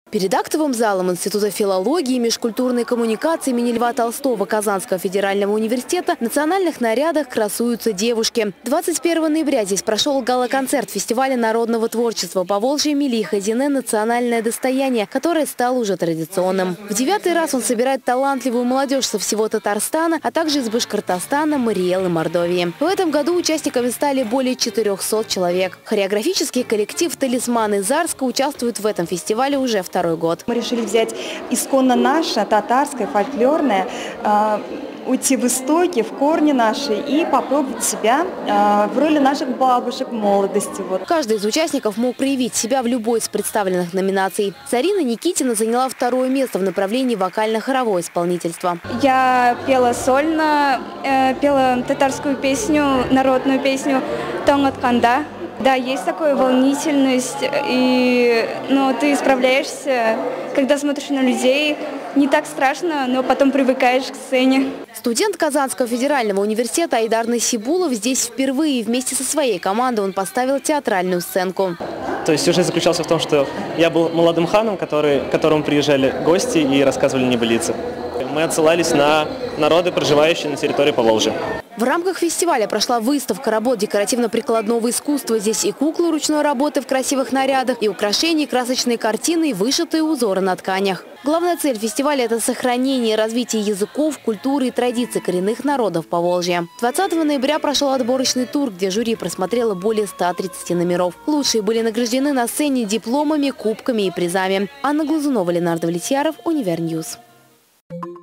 Перед актовым залом Института филологии и межкультурной коммуникации имени Льва Толстого Казанского федерального университета в национальных нарядах красуются девушки. 21 ноября здесь прошел гала-концерт фестиваля народного творчества Поволжья Мили Хазине «Национальное достояние», которое стало уже традиционным. В 9-й раз он собирает талантливую молодежь со всего Татарстана, а также из Башкортостана, Мариэл и Мордовии. В этом году участниками стали более 400 человек. Хореографический коллектив «Талисман» из Арска участвует в этом фестивале уже второй год. Мы решили взять исконно наше, татарское, фольклорное, уйти в истоки, в корни наши и попробовать себя в роли наших бабушек в молодости. Каждый из участников мог проявить себя в любой из представленных номинаций. Зарина Никитина заняла 2-е место в направлении вокально-хоровое исполнительство. Я пела сольно, пела татарскую песню, народную песню «Тонготканда». Да, есть такая волнительность, но ты справляешься, когда смотришь на людей. Не так страшно, но потом привыкаешь к сцене. Студент Казанского федерального университета Айдар Насибулов здесь впервые. Вместе со своей командой он поставил театральную сценку. То есть сюжет заключался в том, что я был молодым ханом, к которому приезжали гости и рассказывали небылицы. Мы отсылались на народы, проживающие на территории Поволжья. В рамках фестиваля прошла выставка работ декоративно-прикладного искусства. Здесь и куклы ручной работы в красивых нарядах, и украшения, и красочные картины, и вышитые узоры на тканях. Главная цель фестиваля – это сохранение и развитие языков, культуры и традиций коренных народов Поволжья. 20 ноября прошел отборочный тур, где жюри просмотрело более 130 номеров. Лучшие были награждены на сцене дипломами, кубками и призами. Анна Глазунова, Ленардо Влетьяров, Универньюз.